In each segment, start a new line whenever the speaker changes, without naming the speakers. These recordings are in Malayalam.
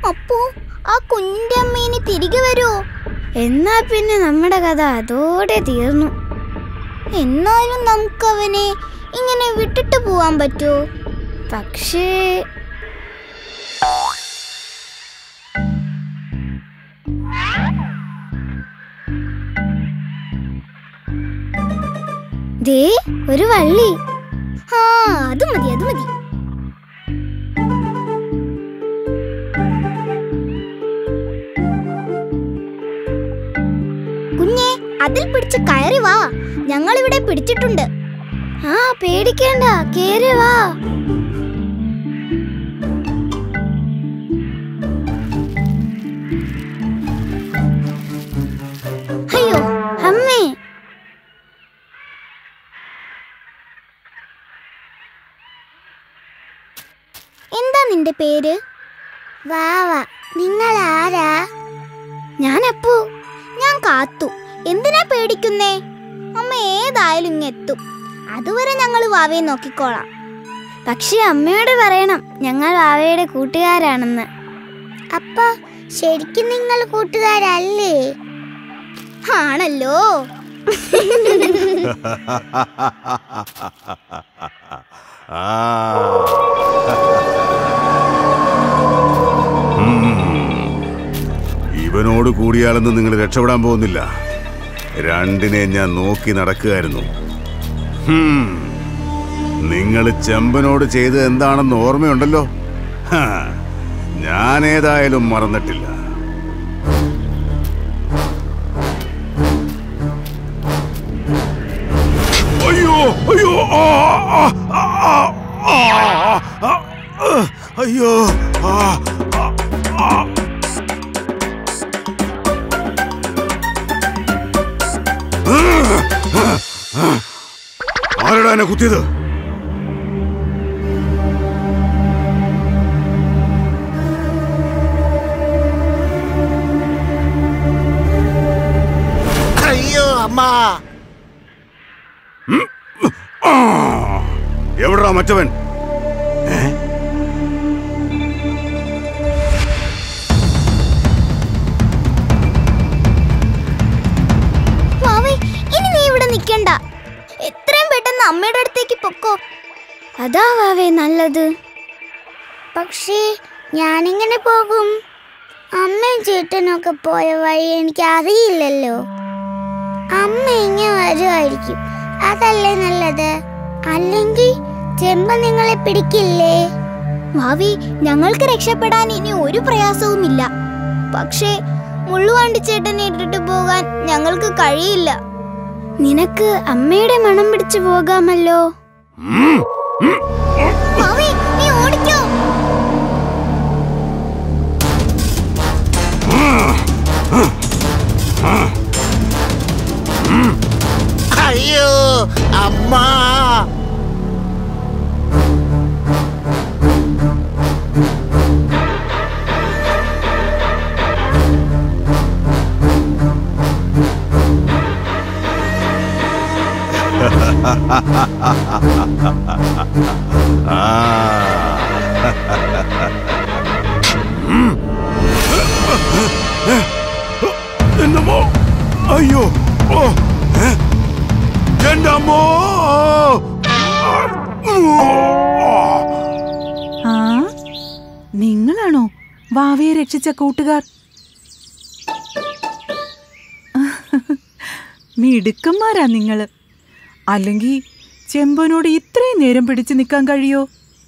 അപ്പോ ആ കുഞ്ഞിന്റെ അമ്മേനെ തിരികെ വരുമോ?
എന്നാ പിന്നെ നമ്മുടെ കഥ അതോടെ തീർന്നു.
എന്നാലും നമുക്കവനെ ഇങ്ങനെ വിട്ടിട്ട് പോവാൻ പറ്റുമോ?
പക്ഷേ ദേ ഒരു വള്ളി.
ആ അത് മതി, അത് മതി. കുഞ്ഞെ, അതിൽ പിടിച്ച് കയറി വാ. ഞങ്ങൾ ഇവിടെ പിടിച്ചിട്ടുണ്ട്.
ആ പേടിക്കണ്ട, കേറി വാ.
അയ്യോ
അമ്മേ,
എന്താ നിന്റെ പേര്?
വാവ. നിങ്ങൾ ആരാ?
ഞാൻ അപ്പു. ഞാൻ കാത്തു. എന്തിനാ പേടിക്കുന്നേ? അമ്മ ഏതായാലും ഇങ്ങെത്തും. അതുവരെ ഞങ്ങൾ വാവയെ നോക്കിക്കോളാം.
പക്ഷെ അമ്മയോട് പറയണം ഞങ്ങൾ വാവയുടെ കൂട്ടുകാരാണെന്ന്.
അപ്പൊ ശരിക്കും നിങ്ങൾ കൂട്ടുകാരല്ലേ? ആണല്ലോ.
ഇവനോട് കൂടിയാലൊന്നും നിങ്ങൾ രക്ഷപ്പെടാൻ പോകുന്നില്ല. രണ്ടിനെ ഞാൻ നോക്കി നടക്കുകയായിരുന്നു. നിങ്ങൾ ചെമ്പനോട് ചെയ്തത് എന്താണെന്ന് ഓർമ്മയുണ്ടല്ലോ. ഞാനേതായാലും മറന്നിട്ടില്ല. അയ്യോ അയ്യോ അയ്യോ ആരടാ എന്നെ കുത്തിയത്?
അയ്യോ അമ്മ.
എവിടാ മറ്റവൻ?
ഇനി നീ ഇവിടെ നിൽക്കണ്ട. എത്രയും പെട്ടെന്ന് അമ്മയുടെ അടുത്തേക്ക് പൊക്കോ.
അതാ വാവേ നല്ലത്.
പക്ഷേ ഞാനിങ്ങനെ പോകും. അമ്മയും ചേട്ടനൊക്കെ പോയ വഴി എനിക്ക് അറിയില്ലല്ലോ. അമ്മ ഇങ്ങനെ വരുമായിരിക്കും. അതല്ലേ നല്ലത്. അല്ലെങ്കിൽ ചെമ്പ നിങ്ങളെ പിടിക്കില്ലേ? ഭാവി, ഞങ്ങൾക്ക് രക്ഷപ്പെടാൻ ഇനി ഒരു പ്രയാസവുമില്ല. പക്ഷേ മുള്ളുവാണ്ടി ചേട്ടനെ ഇട്ടിട്ട് പോകാൻ ഞങ്ങൾക്ക് കഴിയില്ല.
നിനക്ക് അമ്മയുടെ മണം പിടിച്ചു പോകാമല്ലോ.
ഭാവി, നീ ഓടിക്കോ.
അയ്യോ അമ്മ.
എന്നമ്മോ, അയ്യോ, എന്റെ അമ്മോ.
ആ, നിങ്ങളാണോ വാവയെ രക്ഷിച്ച കൂട്ടുകാർ? മിടുക്കന്മാരാ നിങ്ങള്. അല്ലെങ്കിൽ ചെമ്പനോട് ഇത്രയും നേരം പിടിച്ചു നിൽക്കാൻ കഴിയോ?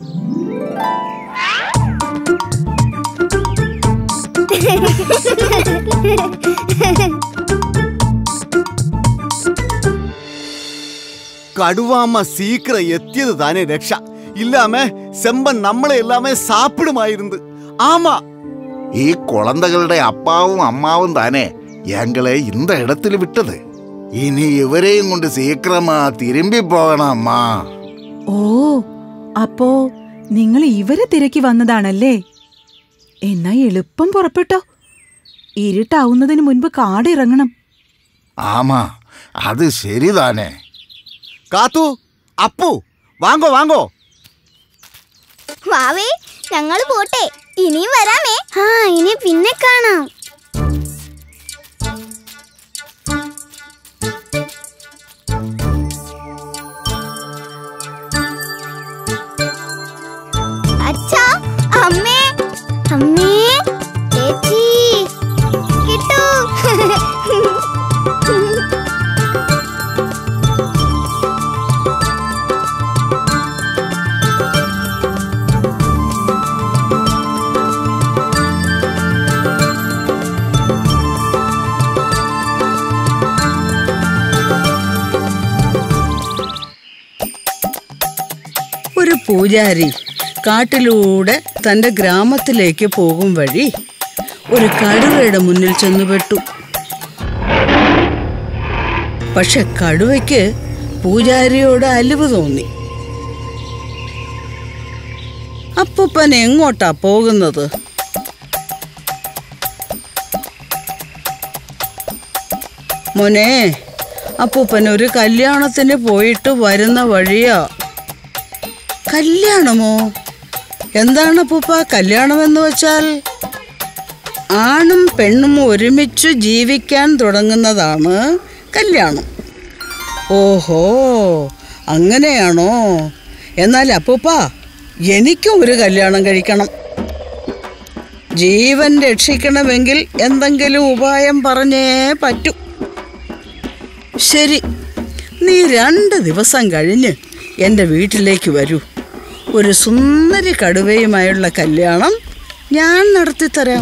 கடுவாம சீக்கிரம் எத்தியது தானே ரக்ஷா. இல்லாம செம்பன் நம்மளை எல்லாமே சாப்பிடுமாயிருந்து. ஆமா,
ഈ കുളന്തകളുടെ അപ്പാവും അമ്മാവും താനേ ഞങ്ങളെ இந்த இடத்துல വിട്ടത്. ഇനി ഇവരെയും കൊണ്ട് സീക്രമാ തിരുമ്പി പോകണം അമ്മ.
ഓ, അപ്പോ നിങ്ങൾ ഇവരെ തിരക്കി വന്നതാണല്ലേ? എന്നാ എളുപ്പം പുറപ്പെട്ടോ. ഇരുട്ടാവുന്നതിന് മുൻപ് കാടിറങ്ങണം.
ആമാ, അത് ശരിതാനേ.
കാത്തു, അപ്പു, വാങ്ങോ വാങ്ങോ.
വാവേ, ഞങ്ങൾ പോട്ടെ. ഇനിയും വരാമേ.
ആ ഇനി പിന്നെ കാണാം.
അച്ഛാ, അമ്മേ,
അമ്മേ, ചേച്ചി,
കിട്ടു.
ഒരു പൂജാരി കാട്ടിലൂടെ തൻ്റെ ഗ്രാമത്തിലേക്ക് പോകും വഴി ഒരു കടുവയുടെ മുന്നിൽ ചെന്നുപെട്ടു. പക്ഷെ കടുവയ്ക്ക് പൂജാരിയോട് അലിവ് തോന്നി. അപ്പൂപ്പൻ എങ്ങോട്ടാ പോകുന്നത്? മോനെ, അപ്പൂപ്പൻ ഒരു കല്യാണത്തിന് പോയിട്ട് വരുന്ന വഴിയാ. കല്യാണമോ? എന്താണ് അപ്പൂപ്പ കല്യാണമെന്ന് വെച്ചാൽ? ആണും പെണ്ണും ഒരുമിച്ച് ജീവിക്കാൻ തുടങ്ങുന്നതാണ് കല്യാണം. ഓഹോ, അങ്ങനെയാണോ? എന്നാൽ അപ്പൂപ്പ, എനിക്കും ഒരു കല്യാണം കഴിക്കണം. ജീവൻ രക്ഷിക്കണമെങ്കിൽ എന്തെങ്കിലും ഉപായം പറഞ്ഞേ പറ്റൂ. ശരി, നീ 2 ദിവസം കഴിഞ്ഞ് എൻ്റെ വീട്ടിലേക്ക് വരൂ. ഒരു സുന്ദരി കടുവയുമായുള്ള കല്യാണം ഞാൻ നടത്തിത്തരാം.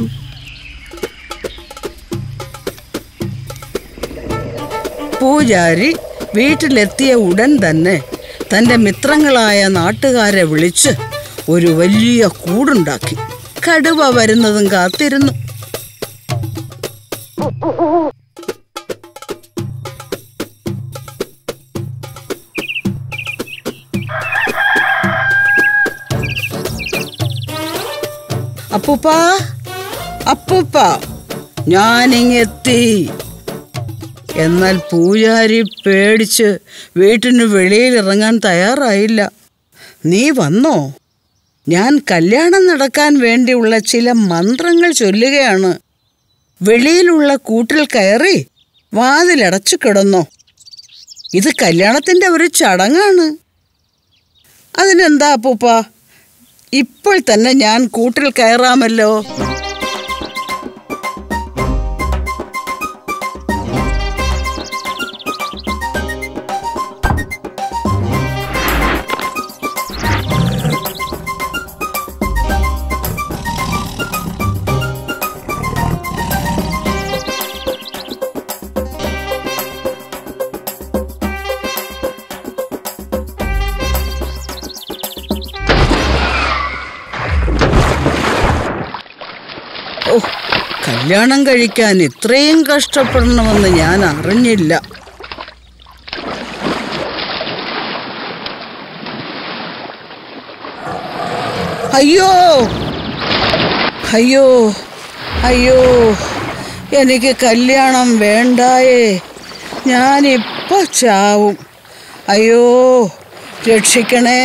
പൂജാരി വീട്ടിലെത്തിയ ഉടൻ തന്നെ തൻ്റെ മിത്രങ്ങളായ നാട്ടുകാരെ വിളിച്ച് ഒരു വലിയ കൂടുണ്ടാക്കി. കടുവ വരുന്നതും കാത്തിരുന്നു. അപ്പൂപ്പ, അപ്പൂപ്പ, ഞാനിങ്ങെത്തി. എന്നാൽ പൂജാരി പേടിച്ച് വീട്ടിന് വെളിയിലിറങ്ങാൻ തയ്യാറായില്ല. നീ വന്നോ? ഞാൻ കല്യാണം നടക്കാൻ വേണ്ടിയുള്ള ചില മന്ത്രങ്ങൾ ചൊല്ലുകയാണ്. വെളിയിലുള്ള കൂട്ടിൽ കയറി വാതിലടച്ചു കിടന്നോ. ഇത് കല്യാണത്തിൻ്റെ ഒരു ചടങ്ങാണ്. അതിനെന്താ അപ്പൂപ്പ, ഇപ്പോൾ തന്നെ ഞാൻ കൂട്ടിൽ കയറാമല്ലോ. കല്യാണം കഴിക്കാൻ ഇത്രയും കഷ്ടപ്പെടണമെന്ന് ഞാൻ അറിഞ്ഞില്ല. അയ്യോ അയ്യോ അയ്യോ, എനിക്ക് കല്യാണം വേണ്ടായേ. ഞാനിപ്പോൾ ചാവും. അയ്യോ, രക്ഷിക്കണേ.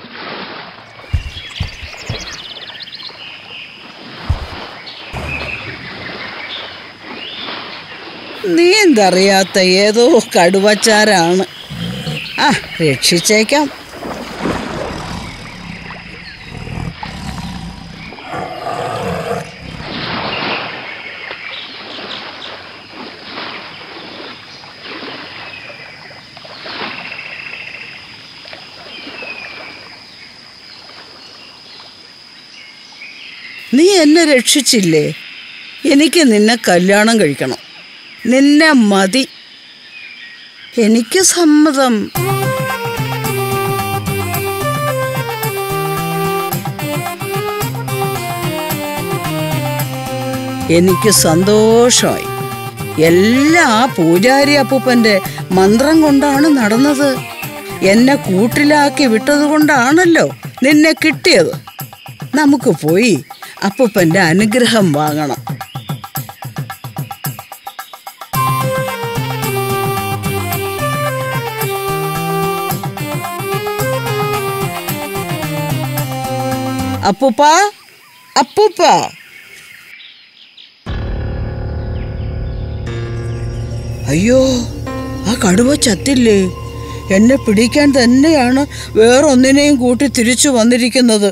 നീന്തറിയാത്ത ഏതോ കടുവച്ചാരാണ്. രക്ഷിച്ചേക്കാം. നീ എന്നെ രക്ഷിച്ചില്ലേ? എനിക്ക് നിന്നെ കല്യാണം കഴിക്കണം. നിന്നെ മതി. എനിക്ക് സമ്മതം. എനിക്ക് സന്തോഷമായി. എല്ലാം ആ പൂജാരി അപ്പൂപ്പൻ്റെ മന്ത്രം കൊണ്ടാണ് നടന്നത്. എന്നെ കൂട്ടിലാക്കി വിട്ടതുകൊണ്ടാണല്ലോ നിന്നെ കിട്ടിയത്. നമുക്ക് പോയി അപ്പൂപ്പൻ്റെ അനുഗ്രഹം വാങ്ങണം. അപ്പൂപ്പ, അപ്പൂപ്പ. അയ്യോ, ആ കടുവ ചത്തില്ലേ? എന്നെ പിടിക്കാൻ തന്നെയാണ് വേറൊന്നിനെയും കൂട്ടി തിരിച്ചു വന്നിരിക്കുന്നത്.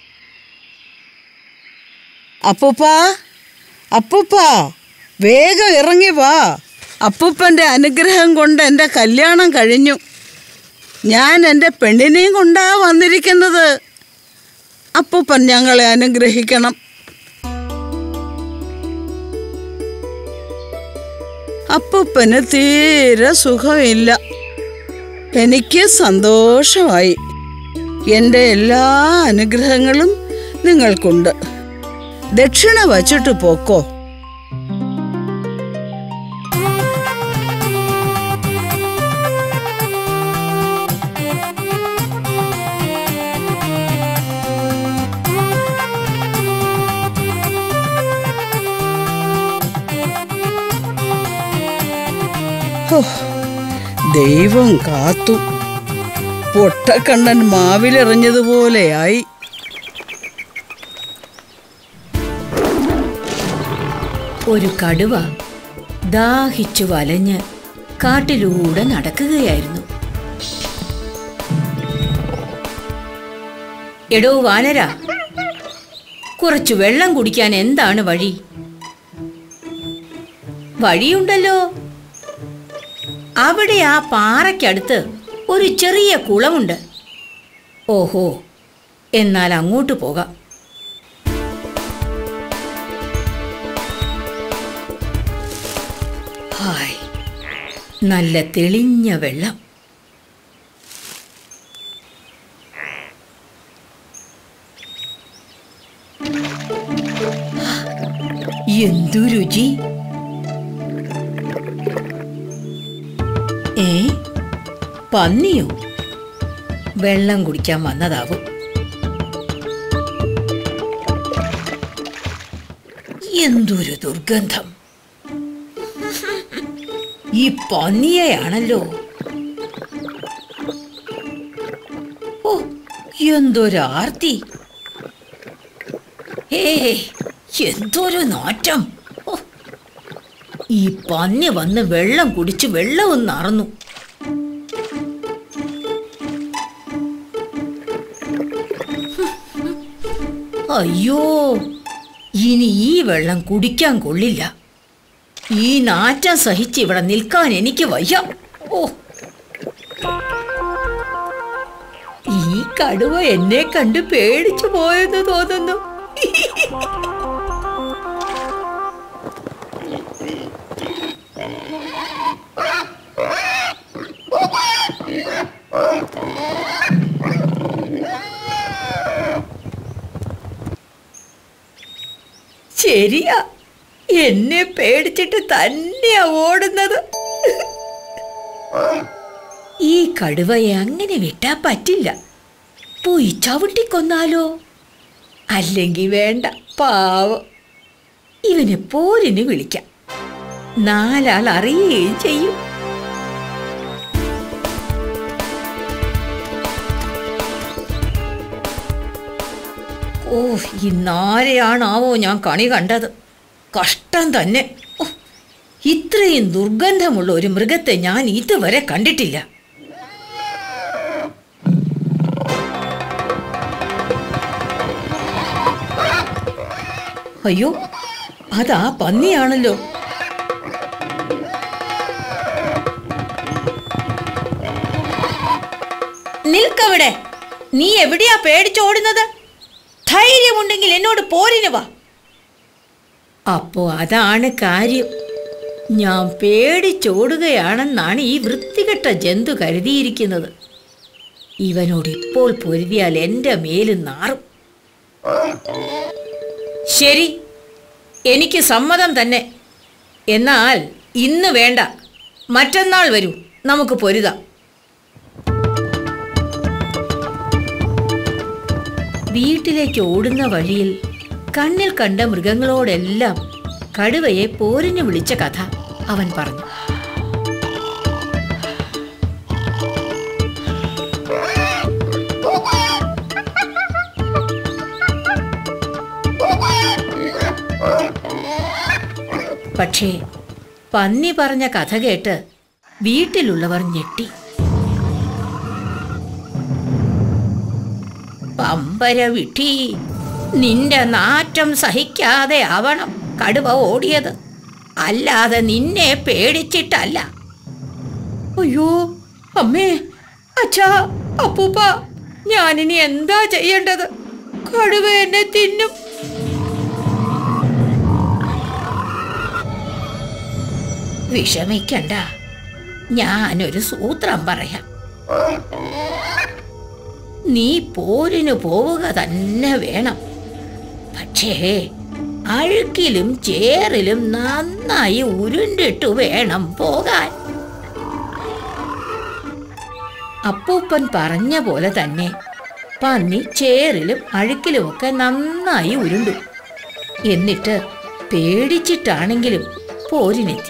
അപ്പൂപ്പ, അപ്പൂപ്പ, വേഗം ഇറങ്ങി വാ. അപ്പൂപ്പൻ്റെ അനുഗ്രഹം കൊണ്ട് എൻ്റെ കല്യാണം കഴിഞ്ഞു. ഞാൻ എൻ്റെ പെണ്ണിനെയും കൊണ്ടാ വന്നിരിക്കുന്നത്. അപ്പൂപ്പൻ ഞങ്ങളെ അനുഗ്രഹിക്കണം. അപ്പൂപ്പന് തീരെ സുഖമില്ല. എനിക്ക് സന്തോഷമായി. എൻ്റെ എല്ലാ അനുഗ്രഹങ്ങളും നിങ്ങൾക്കുണ്ട്. ദക്ഷിണ വച്ചിട്ട് പോക്കോ. ദൈവം കാത്തു. പൊട്ടക്കണ്ണൻ മാവിലെറിഞ്ഞതുപോലെയായി.
ഒരു കടുവ ദാഹിച്ചു വലഞ്ഞ് കാട്ടിലൂടെ നടക്കുകയായിരുന്നു. എടോ വാനര, കുറച്ചു വെള്ളം കുടിക്കാൻ എന്താണ് വഴി? വഴിയുണ്ടല്ലോ. അവിടെ ആ പാറയ്ക്കടുത്ത് ഒരു ചെറിയ കുളമുണ്ട്. ഓഹോ, എന്നാൽ അങ്ങോട്ട് പോകാം. ഹായ്, നല്ല തെളിഞ്ഞ വെള്ളം. എന്തു രുചി! പന്നിയോ? വെള്ളം കുടിക്കാൻ വന്നതാവും. എന്തൊരു ദുർഗന്ധം! ഈ പന്നിയെയാണല്ലോ. ഓ, എന്തൊരാർത്തി! എന്തൊരു നാറ്റം! ഈ പന്നി വന്ന് വെള്ളം കുടിച്ച് വെള്ളവും നിറഞ്ഞു. അയ്യോ, ഇനി ഈ വെള്ളം കുടിക്കാൻ കൊള്ളില്ല. ഈ നാറ്റം സഹിച്ച് ഇവിടെ നിൽക്കാൻ എനിക്ക് വയ്യ. ഓ, ഈ കടുവ എന്നെ കണ്ട് പേടിച്ചു പോയെന്ന് തോന്നുന്നു. ശരിയാ, എന്നെ പേടിച്ചിട്ട് തന്നെയാ ഓടുന്നത്. ഈ കടുവയെ അങ്ങനെ വിട്ടാ പറ്റില്ല. പോയി ചവിട്ടിക്കൊന്നാലോ? അല്ലെങ്കിൽ വേണ്ട, പാവം. ഇവനെ പോരിന് വിളിക്കാം. നാലാൾ അറിയുകയും ചെയ്യും. ഓ, ഇന്നാരെയാണാവോ ഞാൻ കണി കണ്ടത്. കഷ്ടം തന്നെ. ഇത്രയും ദുർഗന്ധമുള്ള ഒരു മൃഗത്തെ ഞാൻ ഇതുവരെ കണ്ടിട്ടില്ല. അയ്യോ, അതാ പന്നിയാണല്ലോ. നിൽക്കവിടെ. നീ എവിടെയാ പേടിച്ചോടുന്നത്? ധൈര്യമുണ്ടെങ്കിൽ എന്നോട് പോരിന് വാ. അപ്പോ അതാണ് കാര്യം. ഞാൻ പേടിച്ചോടുകയാണെന്നാണ് ഈ വൃത്തികെട്ട ജന്തു കരുതിയിരിക്കുന്നത്. ഇവനോട് ഇപ്പോൾ പൊരുതിയാൽ എൻ്റെ മേല് നാറും. ശരി, എനിക്ക് സമ്മതം തന്നെ. എന്നാൽ ഇന്ന് വേണ്ട, മറ്റന്നാൾ വരൂ, നമുക്ക് പൊരുതാം. വീട്ടിലേക്ക് ഓടുന്ന വഴിയിൽ കണ്ണിൽ കണ്ട മൃഗങ്ങളോടെല്ലാം കടുവയെ പോരിന് വിളിച്ച കഥ അവൻ പറഞ്ഞു. പക്ഷേ പന്നി പറഞ്ഞ കഥ കേട്ട് വീട്ടിലുള്ളവർ ഞെട്ടി. പമ്പര വിട്ടി, നിന്റെ നാറ്റം സഹിക്കാതെ ആവണം കടുവ ഓടിയത്, അല്ലാതെ നിന്നെ പേടിച്ചിട്ടല്ല. അയ്യോ അമ്മേ, അച്ഛാ, അപ്പൂപ്പ, ഞാനിനി എന്താ ചെയ്യേണ്ടത്? കടുവ എന്നെ തിന്നും. വിഷമിക്കണ്ട, ഞാനൊരു സൂത്രം പറയാം. നീ പോരിന് പോവുക തന്നെ വേണം. പക്ഷേ അഴുക്കിലും ചേറിലും നന്നായി ഉരുണ്ടിട്ടു വേണം പോകാൻ. അപ്പൂപ്പൻ പറഞ്ഞ പോലെ തന്നെ പന്നി ചേറിലും അഴുക്കിലുമൊക്കെ നന്നായി ഉരുണ്ടു. എന്നിട്ട് പേടിച്ചിട്ടാണെങ്കിലും പോരിനെത്തി.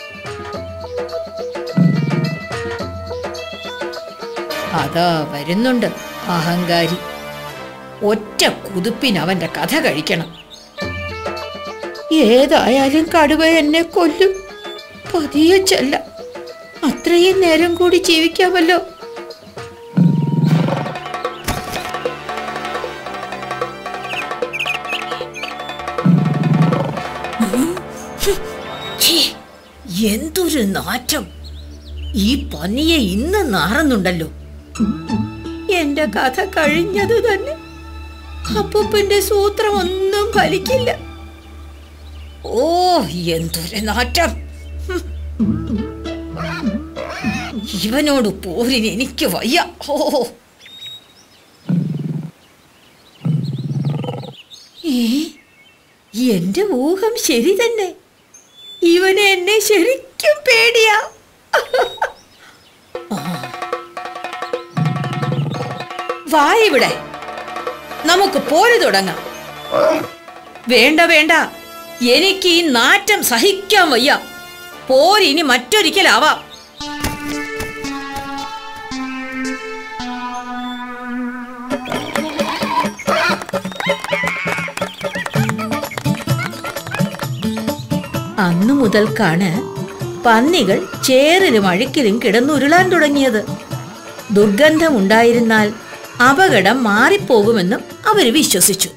അതാ വരുന്നുണ്ട് അഹങ്കാരി. ഒറ്റ കുതിപ്പിനവന്റെ കഥ കഴിക്കണം. ഏതായാലും കടുവ എന്നെ കൊല്ലും. പതിയെ ചെല്ല, അത്രയും നേരം കൂടി ജീവിക്കാമല്ലോ. എന്തൊരു നാറ്റം! ഈ പന്നിയെ ഇന്ന് നാറുന്നുണ്ടല്ലോ. എന്റെ കഥ കഴിഞ്ഞത് തന്നെ. അപ്പൂപ്പന്റെ സൂത്രം ഒന്നും ഫലിക്കില്ല. ഓ, എന്തൊരു നാറ്റം! ഇവനോട് പോരിന് എനിക്ക് വയ്യ. ഓ, എന്റെ ഊഹം ശരി തന്നെ. ഇവനെ എന്നെ ശരിക്കും പേടിയാ. വാ ഇവിടെ, നമുക്ക് പോര് തുടങ്ങാം. വേണ്ട വേണ്ട, എനിക്ക് ഈ നാറ്റം സഹിക്കാൻ വയ്യ. പോരിനി മറ്റൊരിക്കലാവാം. അന്നു മുതൽക്കാണ് പന്നികൾ ചേറിലും അഴുക്കിലും കിടന്നുരുളാൻ തുടങ്ങിയത്. ദുർഗന്ധമുണ്ടായിരുന്നാൽ അപകടം മാറിപ്പോകുമെന്നും അവർ വിശ്വസിച്ചു.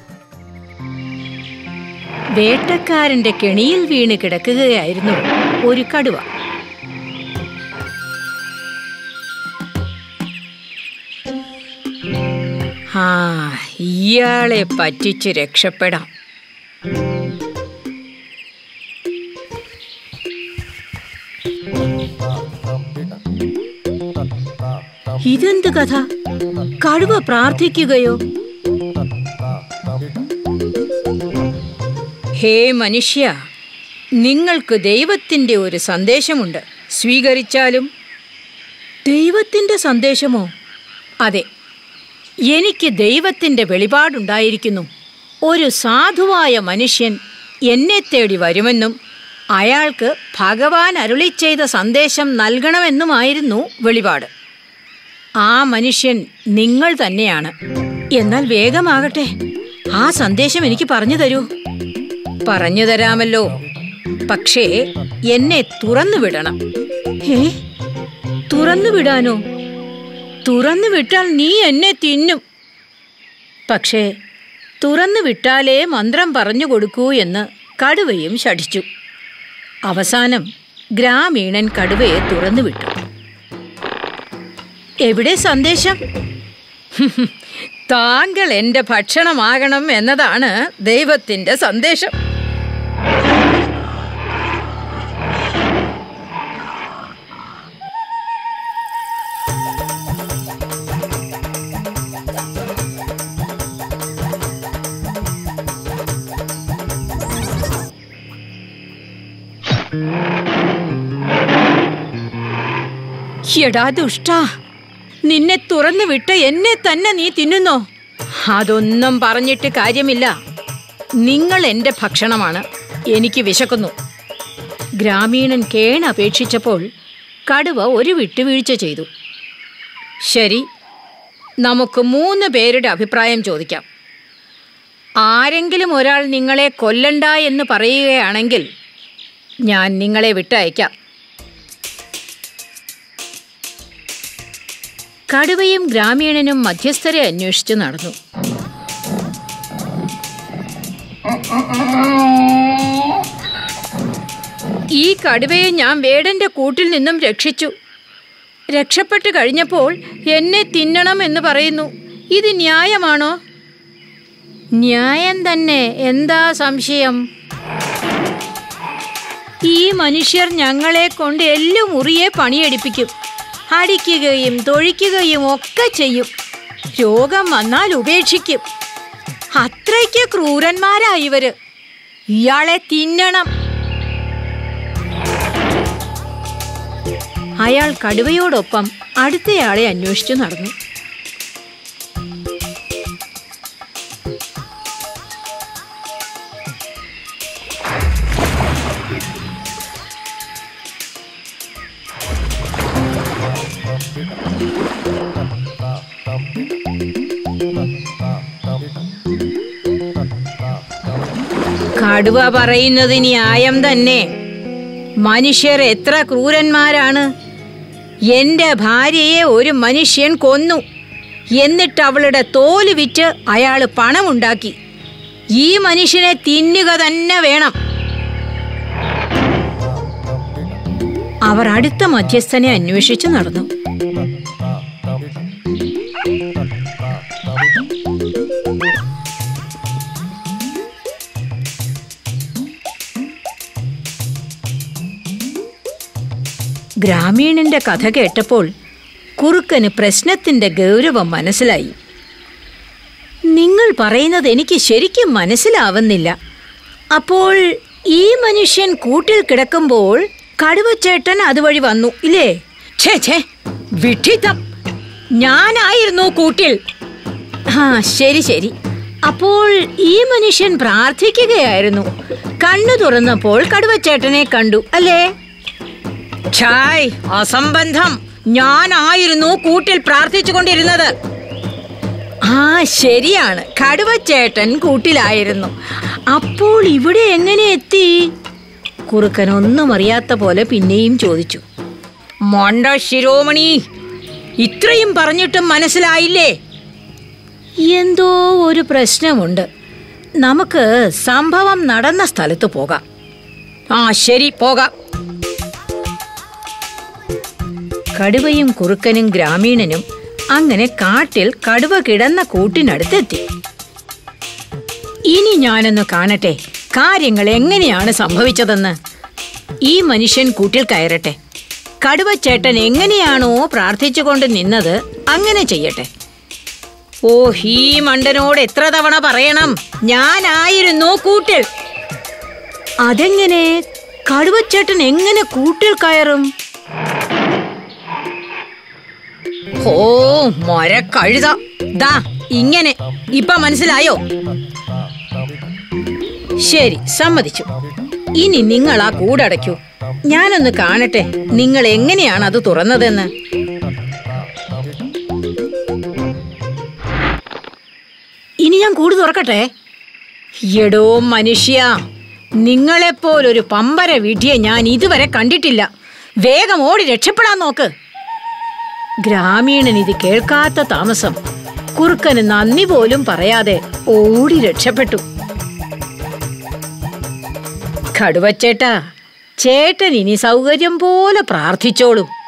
വേട്ടക്കാരന്റെ കെണിയിൽ വീണ് കിടക്കുകയായിരുന്നു ഒരു കടുവ. ഇയാളെ പറ്റിച്ച് രക്ഷപ്പെടാം. ഇതെന്ത് കഥ? കടുവ പ്രാർത്ഥിക്കുകയോ? ഹേ മനുഷ്യ, നിങ്ങൾക്ക് ദൈവത്തിൻ്റെ ഒരു സന്ദേശമുണ്ട്, സ്വീകരിച്ചാലും. ദൈവത്തിൻ്റെ സന്ദേശമോ? അതെ, എനിക്ക് ദൈവത്തിൻ്റെ വെളിപാടുണ്ടായിരിക്കുന്നു. ഒരു സാധുവായ മനുഷ്യൻ എന്നെ തേടി വരുമെന്നും അയാൾക്ക് ഭഗവാൻ അരുളി ചെയ്ത സന്ദേശം നൽകണമെന്നുമായിരുന്നു വെളിപാട്. ആ മനുഷ്യൻ നിങ്ങൾ തന്നെയാണ്. എന്നാൽ വേഗമാകട്ടെ, ആ സന്ദേശം എനിക്ക് പറഞ്ഞു തരൂ. പറഞ്ഞു തരാമല്ലോ, പക്ഷേ എന്നെ തുറന്നു വിടണം. തുറന്നു വിടാനോ? തുറന്നു വിട്ടാൽ നീ എന്നെ തിന്നും. പക്ഷേ തുറന്നു വിട്ടാലേ മന്ത്രം പറഞ്ഞു കൊടുക്കൂ എന്ന് കടുവയും ശഠിച്ചു. അവസാനം ഗ്രാമീണൻ കടുവയെ തുറന്നു വിട്ടു. എവിടെ സന്ദേശം? താങ്കൾ എൻ്റെ ഭക്ഷണമാകണം എന്നതാണ് ദൈവത്തിൻ്റെ സന്ദേശം. എടാ ദുഷ്ടാ, നിന്നെ തുറന്നു വിട്ട് എന്നെ തന്നെ നീ തിന്നുന്നോ? അതൊന്നും പറഞ്ഞിട്ട് കാര്യമില്ല. നിങ്ങൾ എൻ്റെ ഭക്ഷണമാണ്. എനിക്ക് വിശക്കുന്നു. ഗ്രാമീണൻ കേണപേക്ഷിച്ചപ്പോൾ കടുവ ഒരു വിട്ടുവീഴ്ച ചെയ്തു. ശരി, നമുക്ക് 3 പേരുടെ അഭിപ്രായം ചോദിക്കാം. ആരെങ്കിലും ഒരാൾ നിങ്ങളെ കൊല്ലണ്ട എന്ന് പറയുകയാണെങ്കിൽ ഞാൻ നിങ്ങളെ വിട്ടയക്കാം. കടുവയും ഗ്രാമീണനും മധ്യസ്ഥരെ അന്വേഷിച്ച് നടന്നു. ഈ കടുവയെ ഞാൻ വേടന്റെ കൂട്ടിൽ നിന്നും രക്ഷിച്ചു. രക്ഷപ്പെട്ടു കഴിഞ്ഞപ്പോൾ എന്നെ തിന്നണം എന്ന് പറയുന്നു. ഇത് ന്യായമാണോ? ന്യായം തന്നെ, എന്താ സംശയം? ഈ മനുഷ്യർ ഞങ്ങളെ കൊണ്ട് എല്ലും മുറിയെ പണിയെടുപ്പിക്കും. അടിക്കുകയും തൊഴിക്കുകയും ഒക്കെ ചെയ്യും. രോഗം വന്നാൽ ഉപേക്ഷിക്കും. അത്രയ്ക്ക് ക്രൂരന്മാരായി ഇവര്. ഇയാളെ തിന്നണം. അയാൾ കടുവയോടൊപ്പം അടുത്തയാളെ അന്വേഷിച്ചു നടന്നു. കടുവ പറയുന്നത് ന്യായം തന്നെ. മനുഷ്യർ എത്ര ക്രൂരന്മാരാണ്. എന്റെ ഭാര്യയെ ഒരു മനുഷ്യൻ കൊന്നു. എന്നിട്ട് അവളുടെ തോല് വിറ്റ് അയാൾ പണമുണ്ടാക്കി. ഈ മനുഷ്യനെ തിന്നുക തന്നെ വേണം. അവർ അടുത്ത മധ്യസ്ഥനെ അന്വേഷിച്ചു നടന്നു. ഗ്രാമീണന്റെ കഥ കേട്ടപ്പോൾ കുറുക്കന് പ്രശ്നത്തിന്റെ ഗൗരവം മനസ്സിലായി. നിങ്ങൾ പറയുന്നത് എനിക്ക് ശരിക്കും മനസ്സിലാവുന്നില്ല. അപ്പോൾ ഈ മനുഷ്യൻ കൂട്ടിൽ കിടക്കുമ്പോൾ കടുവച്ചേട്ടൻ അതുവഴി വന്നു ഇല്ലേ? ഛേ, വിഡ്ഢിത്തം. ഞാനായിരുന്നു കൂട്ടിൽ. ശരി. അപ്പോൾ ഈ മനുഷ്യൻ പ്രാർത്ഥിക്കുകയായിരുന്നു. കണ്ണു തുറന്നപ്പോൾ കടുവച്ചേട്ടനെ കണ്ടു അല്ലേ? ഛായ്, അസംബന്ധം. ഞാനായിരുന്നു കൂട്ടിൽ പ്രാർത്ഥിച്ചു കൊണ്ടിരുന്നത്. ശരിയാണ്, കടുവച്ചേട്ടൻ കൂട്ടിലായിരുന്നു. അപ്പോൾ ഇവിടെ എങ്ങനെ എത്തി? കുറുക്കൻ ഒന്നും അറിയാത്ത പോലെ പിന്നെയും ചോദിച്ചു. മണ്ട ശിരോമണി, ഇത്രയും പറഞ്ഞിട്ടും മനസ്സിലായില്ലേ? എന്തോ ഒരു പ്രശ്നമുണ്ട്. നമുക്ക് സംഭവം നടന്ന സ്ഥലത്ത് പോകാം. ശരി, പോകാം. കടുവയും കുറുക്കനും ഗ്രാമീണനും അങ്ങനെ കാട്ടിൽ കടുവ കിടന്ന കൂട്ടിനടുത്തെത്തി. ഇനി ഞാനൊന്ന് കാണട്ടെ കാര്യങ്ങൾ എങ്ങനെയാണ് സംഭവിച്ചതെന്ന്. ഈ മനുഷ്യൻ കൂട്ടിൽ കയറട്ടെ. കടുവച്ചേട്ടൻ എങ്ങനെയാണോ പ്രാർത്ഥിച്ചുകൊണ്ട് നിന്നത് അങ്ങനെ ചെയ്യട്ടെ. ഈ മണ്ടനോട് എത്ര തവണ പറയണം, ഞാനായിരുന്നു കൂട്ടിൽ. അതെങ്ങനെ? കടുവച്ചേട്ടൻ എങ്ങനെ കൂട്ടിൽ കയറും? മരക്കഴുത. ദാ ഇങ്ങനെ. ഇപ്പൊ മനസ്സിലായോ? ശരി, സമ്മതിച്ചു. ഇനി നിങ്ങൾ ആ കൂടടയ്ക്കൂ. ഞാനൊന്ന് കാണട്ടെ നിങ്ങൾ എങ്ങനെയാണ് അത് തുറന്നതെന്ന്. ഇനി ഞാൻ കൂട് തുറക്കട്ടെ? എടോ മനുഷ്യ, നിങ്ങളെപ്പോലൊരു പമ്പര വിഡ്ഢിയെ ഞാൻ ഇതുവരെ കണ്ടിട്ടില്ല. വേഗം ഓടി രക്ഷപ്പെടാൻ നോക്ക്. ഗ്രാമീണൻ ഇത് കേൾക്കാത്ത താമസം കുറുക്കന് നന്ദി പോലും പറയാതെ ഓടി രക്ഷപ്പെട്ടു. കടുവച്ചേട്ടാ, ചേട്ടൻ ഇനി സൗകര്യം പോലെ പ്രാർത്ഥിച്ചോളും.